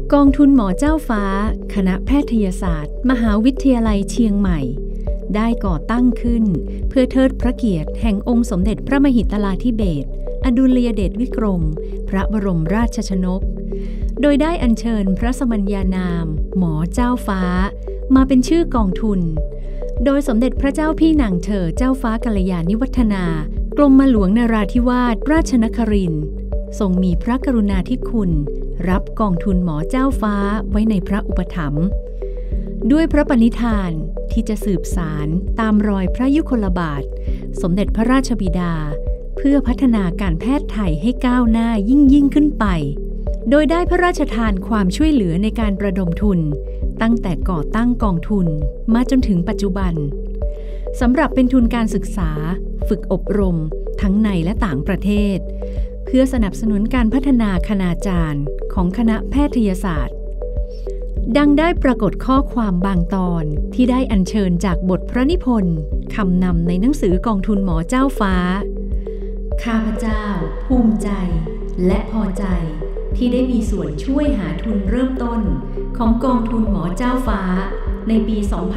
กองทุนหมอเจ้าฟ้าคณะแพทยศาสตร์มหาวิทยาลัยเชียงใหม่ได้ก่อตั้งขึ้นเพื่อเทิดพระเกียรติแห่งองค์สมเด็จพระมหิดลาธิเบศรอดุลยเดชวิกรมพระบรมราชชนกโดยได้อัญเชิญพระสมัญญานามหมอเจ้าฟ้ามาเป็นชื่อกองทุนโดยสมเด็จพระเจ้าพี่นางเธอเจ้าฟ้ากัลยาณิวัฒนากรมหลวงนราธิวาสราชนครินทร์ทรงมีพระกรุณาธิคุณรับกองทุนหมอเจ้าฟ้าไว้ในพระอุปถัมภ์ด้วยพระปณิธานที่จะสืบสารตามรอยพระยุคลบาทสมเด็จพระราชบิดาเพื่อพัฒนาการแพทย์ไทยให้ก้าวหน้ายิ่งขึ้นไปโดยได้พระราชทานความช่วยเหลือในการประดมทุนตั้งแต่ก่อตั้งกองทุนมาจนถึงปัจจุบันสำหรับเป็นทุนการศึกษาฝึกอบรมทั้งในและต่างประเทศเพื่อสนับสนุนการพัฒนาคณาจารย์ของคณะแพทยศาสตร์ดังได้ปรากฏข้อความบางตอนที่ได้อัญเชิญจากบทพระนิพนธ์คำนำในหนังสือกองทุนหมอเจ้าฟ้าข้าพเจ้าภูมิใจและพอใจที่ได้มีส่วนช่วยหาทุนเริ่มต้นของกองทุนหมอเจ้าฟ้าในปี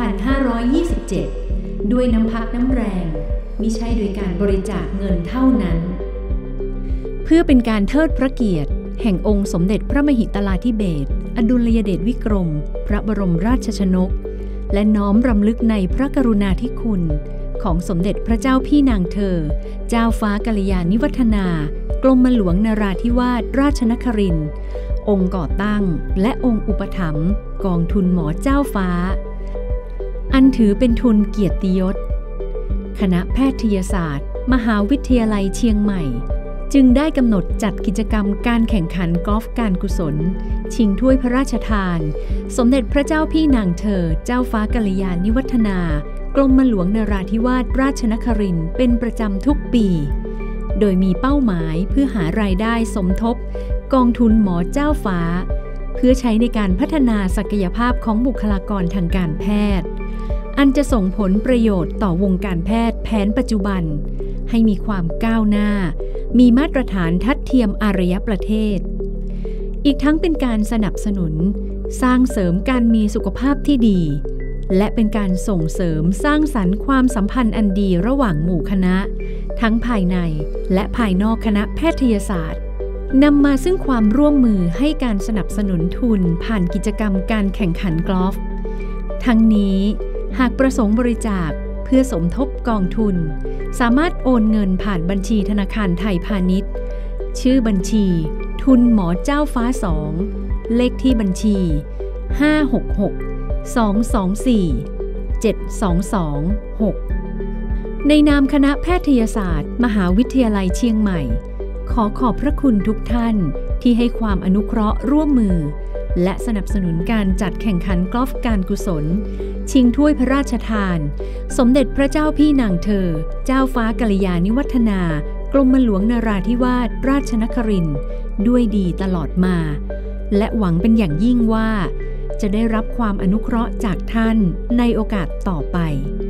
2527 ด้วยน้ำพักน้ำแรงมิใช่โดยการบริจาคเงินเท่านั้นเพื่อเป็นการเทิดพระเกียรติแห่งองค์สมเด็จพระมหิดลาธิเบศรอดุลยเดชวิกรมพระบรมราชชนกและน้อมรำลึกในพระกรุณาธิคุณของสมเด็จพระเจ้าพี่นางเธอเจ้าฟ้ากัลยาณิวัฒนากรมหลวงนราธิวาสราชนครินทร์องค์ก่อตั้งและองค์อุปถัมภ์กองทุนหมอเจ้าฟ้าอันถือเป็นทุนเกียรติยศคณะแพทยศาสตร์มหาวิทยาลัยเชียงใหม่จึงได้กำหนดจัดกิจกรรมการแข่งขันกอล์ฟการกุศลชิงถ้วยพระราชทานสมเด็จพระเจ้าพี่นางเธอเจ้าฟ้ากัลยาณิวัฒนากรมหลวงนราธิวาสราชนครินทร์เป็นประจำทุกปีโดยมีเป้าหมายเพื่อหารายได้สมทบกองทุนหมอเจ้าฟ้าเพื่อใช้ในการพัฒนาศักยภาพของบุคลากรทางการแพทย์อันจะส่งผลประโยชน์ต่อวงการแพทย์แผนปัจจุบันให้มีความก้าวหน้ามีมาตรฐานทัดเทียมอารยประเทศอีกทั้งเป็นการสนับสนุนสร้างเสริมการมีสุขภาพที่ดีและเป็นการส่งเสริมสร้างสรรค์ความสัมพันธ์อันดีระหว่างหมู่คณะทั้งภายในและภายนอกคณะแพทยศาสตร์นำมาซึ่งความร่วมมือให้การสนับสนุนทุนผ่านกิจกรรมการแข่งขันกอล์ฟทั้งนี้หากประสงค์บริจาคเพื่อสมทบกองทุนสามารถโอนเงินผ่านบัญชีธนาคารไทยพาณิชย์ชื่อบัญชีทุนหมอเจ้าฟ้า2เลขที่บัญชี566-224-7226ในนามคณะแพทยศาสตร์มหาวิทยาลัยเชียงใหม่ขอบพระคุณทุกท่านที่ให้ความอนุเคราะห์ร่วมมือและสนับสนุนการจัดแข่งขันกอล์ฟการกุศลชิงถ้วยพระราชทานสมเด็จพระเจ้าพี่นางเธอเจ้าฟ้ากัลยาณิวัฒนากรมหลวงนราธิวาสราชนครินทร์ด้วยดีตลอดมาและหวังเป็นอย่างยิ่งว่าจะได้รับความอนุเคราะห์จากท่านในโอกาสต่อไป